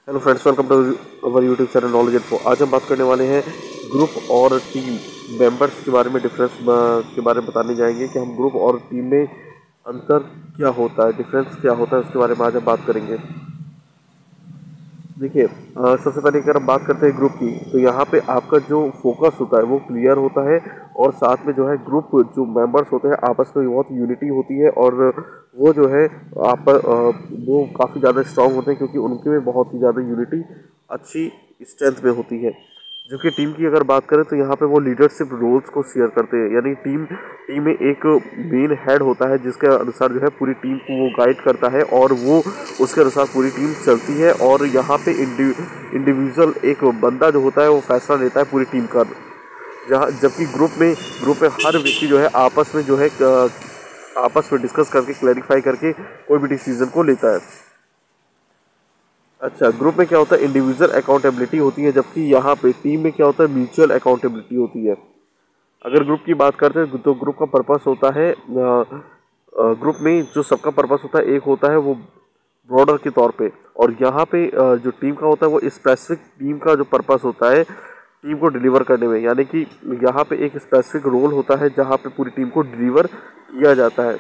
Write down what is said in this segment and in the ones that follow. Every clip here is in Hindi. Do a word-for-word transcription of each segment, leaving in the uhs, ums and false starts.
Hello friends, welcome to our YouTube channel knowledge info. आज हम बात करने वाले हैं ग्रुप और टीम मेंबर्स के बारे में, डिफरेंस के बारे में बताने जाएंगे कि हम ग्रुप और टीम में अंतर क्या होता है, डिफरेंस क्या होता है, उसके बारे में आज हम बात करेंगे। देखिए, अ, सबसे पहले अगर हम बात करते हैं ग्रुप की, तो यहाँ पे आपका जो फोकस होता है वो क्लियर होता है, और साथ में जो है ग्रुप जो मेंबर्स होते हैं आपस में बहुत यूनिटी होती है, और वो जो है आप अ, वो काफ़ी ज़्यादा स्ट्रांग होते हैं, क्योंकि उनके में बहुत ही ज़्यादा यूनिटी अच्छी स्ट्रेंथ में होती है। जबकि टीम की अगर बात करें तो यहाँ पे वो लीडरशिप रोल्स को शेयर करते हैं, यानी टीम टीम में एक मेन हेड होता है जिसके अनुसार जो है पूरी टीम को वो गाइड करता है, और वो उसके अनुसार पूरी टीम चलती है। और यहाँ पे इंडिविजुअल एक बंदा जो होता है वो फैसला लेता है पूरी टीम का, जहाँ जबकि ग्रुप में ग्रुप में हर व्यक्ति जो है आपस में जो है अ, आपस में डिस्कस करके, क्लैरिफाई करके कोई भी डिसीजन को लेता है। अच्छा, ग्रुप में क्या होता है, इंडिविजुअल अकाउंटेबिलिटी होती है, जबकि यहाँ पे टीम में क्या होता है, म्यूचुअल अकाउंटेबिलिटी होती है। अगर ग्रुप की बात करते हैं तो ग्रुप का पर्पस होता है, ग्रुप में जो सबका पर्पस होता है एक होता है वो ब्रॉडर के तौर पे, और यहाँ पे अ, जो टीम का होता है वो स्पेसिफिक टीम का जो पर्पस होता है टीम को डिलीवर करने में, यानी कि यहाँ पे एक स्पेसिफिक रोल होता है जहाँ पे पूरी टीम को डिलीवर किया जाता है।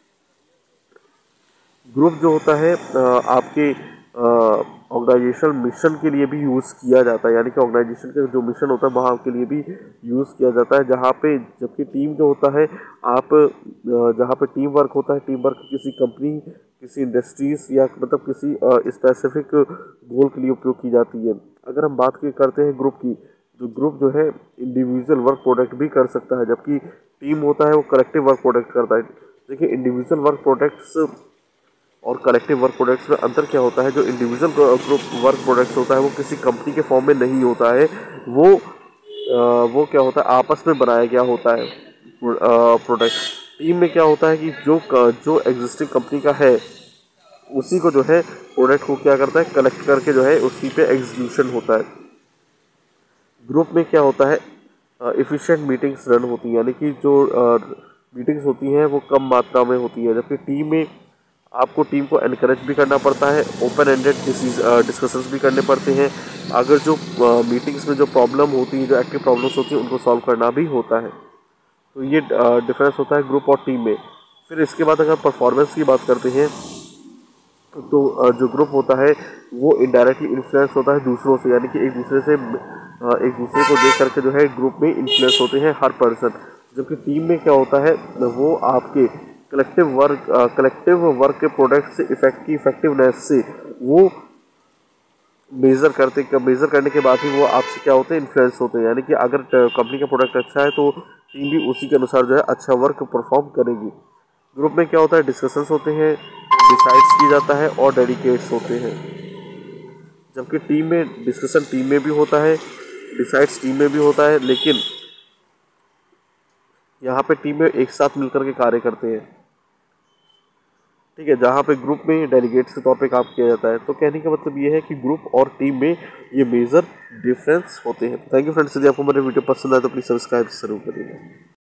ग्रुप जो होता है अ, आपके ऑर्गेनाइजेशनल मिशन के लिए भी यूज़ किया जाता है, यानी कि ऑर्गेनाइजेशन का जो मिशन होता है वहाँ के लिए भी यूज़ किया जाता है। जहाँ पे जबकि टीम जो होता है, आप अ, जहाँ पे टीम वर्क होता है, टीम वर्क किसी कंपनी, किसी इंडस्ट्रीज या मतलब किसी स्पेसिफिक गोल के लिए उपयोग की जाती है। अगर हम बात की करते हैं ग्रुप की, तो ग्रुप जो है इंडिविजुअल वर्क प्रोडक्ट भी कर सकता है, जबकि टीम होता है वो कलेक्टिव वर्क प्रोडक्ट करता है। देखिए, इंडिविजुअल वर्क प्रोडक्ट्स और कलेक्टिव वर्क प्रोडक्ट्स में अंतर क्या होता है। जो इंडिविजुअल ग्रुप वर्क प्रोडक्ट्स होता है वो किसी कंपनी के फॉर्म में नहीं होता है, वो अ, वो क्या होता है, आपस में बनाया गया होता है प्रोडक्ट। टीम में क्या होता है कि जो जो एग्जिस्टिंग कंपनी का है उसी को जो है प्रोडक्ट को क्या करता है, कलेक्ट करके जो है उसी पे एग्जीक्यूशन होता है। ग्रुप में क्या होता है, इफ़िशिएंट मीटिंग्स रन होती हैं, यानी कि जो मीटिंग्स होती हैं वो कम मात्रा में होती है, जबकि टीम में आपको टीम को एनकरेज भी करना पड़ता है, ओपन एंडेड डिस्कशंस भी करने पड़ते हैं। अगर जो मीटिंग्स में जो प्रॉब्लम होती है, जो एक्टिव प्रॉब्लम्स होती हैं, उनको सॉल्व करना भी होता है। तो ये डिफरेंस होता है ग्रुप और टीम में। फिर इसके बाद अगर परफॉर्मेंस की बात करते हैं, तो अ, जो ग्रुप होता है वो इनडायरेक्टली इन्फ्लुएंस होता है दूसरों से, यानी कि एक दूसरे से अ, एक दूसरे को देख करके जो है ग्रुप में इन्फ्लुएंस होते हैं हर पर्सन। जबकि टीम में क्या होता है, वो आपके कलेक्टिव वर्क कलेक्टिव वर्क के प्रोडक्ट से इफेक्ट की इफेक्टिवनेस से वो मेज़र करते मेज़र करने के बाद ही वो आपसे क्या होते हैं, इन्फ्लुएंस होते हैं। यानी कि अगर कंपनी का प्रोडक्ट अच्छा है तो टीम भी उसी के अनुसार जो है अच्छा वर्क परफॉर्म करेगी। ग्रुप में क्या होता है, डिस्कशंस होते हैं, डिसाइड्स किया जाता है और डेडिकेट्स होते हैं। जबकि टीम में डिस्कशन टीम में भी होता है, डिसाइड्स टीम में भी होता है, लेकिन यहाँ पे टीम में एक साथ मिलकर के कार्य करते हैं। ठीक है, जहाँ पे ग्रुप में डेलीगेट्स के तौर पे काम किया जाता है। तो कहने का मतलब ये है कि ग्रुप और टीम में ये मेजर डिफरेंस होते हैं। थैंक यू फ्रेंड्स, यदि आपको मेरे वीडियो पसंद आए तो प्लीज़ सब्सक्राइब जरूर करिएगा।